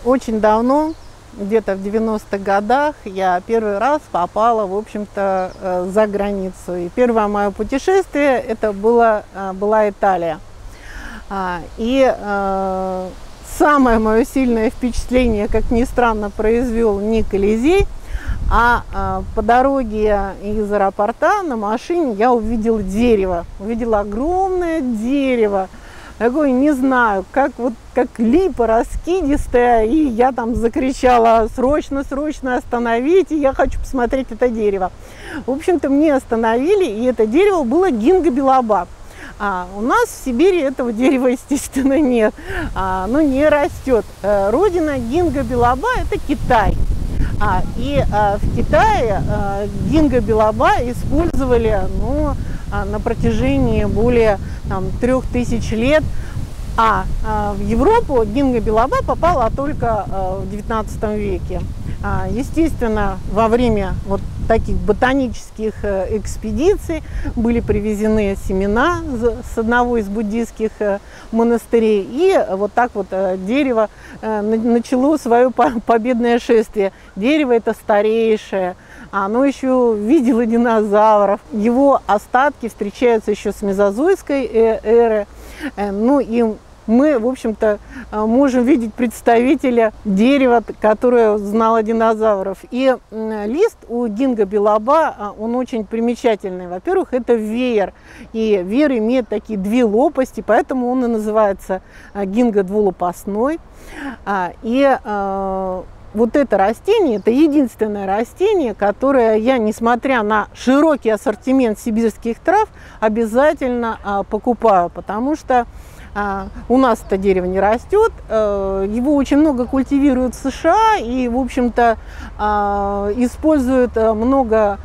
Очень давно, где-то в 90-х годах, я первый раз попала, в общем-то, за границу. И первое мое путешествие это была Италия. Самое мое сильное впечатление, как ни странно, произвел не Колизей, по дороге из аэропорта на машине я увидела дерево, увидела огромное дерево. Такой, не знаю, как липа раскидистая, и я там закричала: срочно, срочно остановите, я хочу посмотреть это дерево. В общем-то, мне остановили, и это дерево было гинго билоба. У нас в Сибири этого дерева, естественно, нет, оно не растет. Родина гинго билоба – это Китай. В Китае гинго билоба использовали на протяжении более 3000 лет, в Европу гинго билоба попала только в 19 веке. Естественно, во время вот таких ботанических экспедиций были привезены семена с одного из буддийских монастырей, и вот так вот дерево начало свое победное шествие. Дерево это старейшее, оно еще видело динозавров, его остатки встречаются еще с мезозойской эры, и мы, в общем-то, можем видеть представителя дерева, которое знало динозавров. И лист у гинго билоба, он очень примечательный. Во-первых, это веер. И веер имеет такие две лопасти, поэтому он и называется гинго двулопастной. Вот это растение, это единственное растение, которое я, несмотря на широкий ассортимент сибирских трав, обязательно покупаю, потому что у нас это дерево не растет, его очень много культивируют в США и, в общем-то, используют много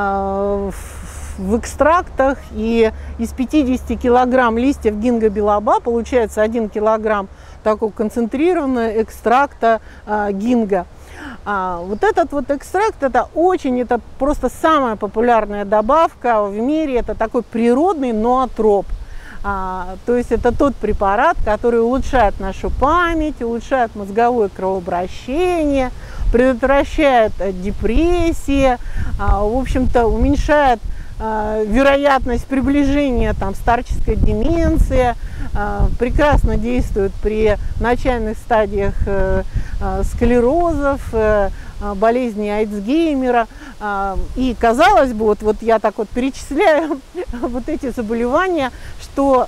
в экстрактах, и из 50 килограмм листьев гинго билоба получается 1 килограмм такого концентрированного экстракта гинго. Вот этот вот экстракт, это просто самая популярная добавка в мире, это такой природный ноотроп. То есть это тот препарат, который улучшает нашу память, улучшает мозговое кровообращение, предотвращает депрессии, в общем-то, уменьшает вероятность приближения старческой деменции, прекрасно действует при начальных стадиях склерозов, болезни Альцгеймера. И казалось бы, вот я так вот перечисляю вот эти заболевания, что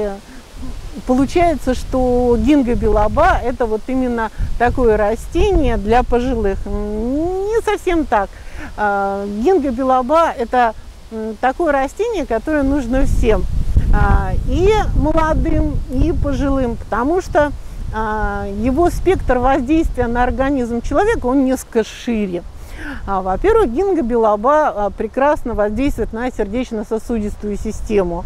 получается, что гинго билоба это вот именно такое растение для пожилых. Не совсем так. Гинго билоба это такое растение, которое нужно всем, и молодым, и пожилым, потому что его спектр воздействия на организм человека, он несколько шире. Во-первых, гинго билоба прекрасно воздействует на сердечно-сосудистую систему.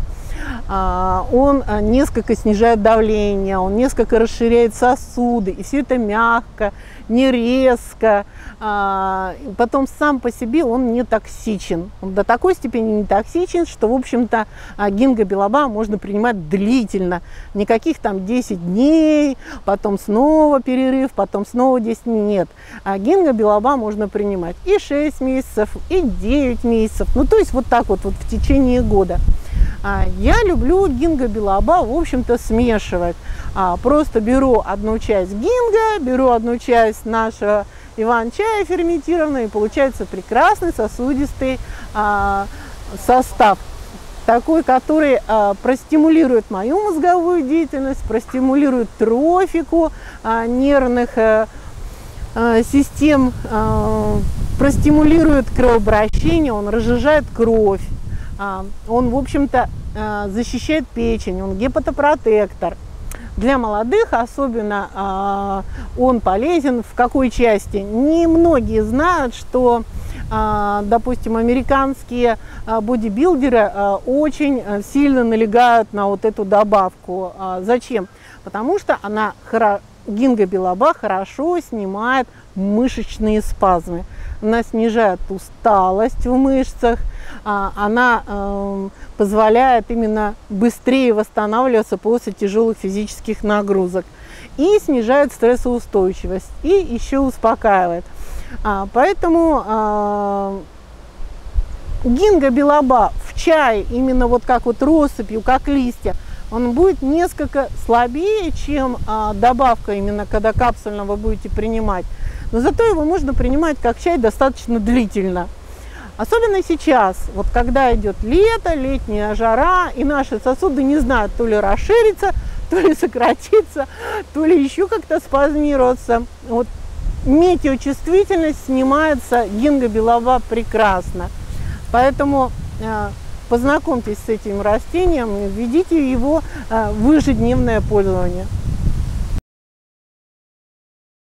Он несколько снижает давление, он несколько расширяет сосуды, и все это мягко, не резко. Потом сам по себе он не токсичен. Он до такой степени не токсичен, что, в общем-то, гинго билоба можно принимать длительно. Никаких 10 дней, потом снова перерыв, потом снова 10 дней. Нет. Гинго билоба можно принимать и 6 месяцев, и 9 месяцев. То есть вот так вот в течение года. Я люблю гинго билоба, в общем-то, смешивать. Просто беру одну часть гинго, беру одну часть нашего иван-чая ферментированного, и получается прекрасный сосудистый состав. Такой, который простимулирует мою мозговую деятельность, простимулирует трофику нервных систем, простимулирует кровообращение, он разжижает кровь. Он, в общем-то, защищает печень, он гепатопротектор. Для молодых особенно он полезен в какой части? Немногие знают, что, допустим, американские бодибилдеры очень сильно налегают на вот эту добавку. Зачем? Потому что гинго билоба хорошо снимает мышечные спазмы. Она снижает усталость в мышцах, она позволяет именно быстрее восстанавливаться после тяжелых физических нагрузок. и снижает стрессоустойчивость, и еще успокаивает. Поэтому гинго билоба в чае, именно вот как вот россыпью, как листья, он будет несколько слабее, чем добавка, именно когда капсульно вы будете принимать. Но зато его можно принимать как чай достаточно длительно. Особенно сейчас, вот когда идет лето, летняя жара, и наши сосуды не знают, то ли расшириться, то ли сократиться, то ли еще как-то спазмироваться. Вот метеочувствительность снимается гинго билоба прекрасно. Поэтому познакомьтесь с этим растением, введите его в ежедневное пользование.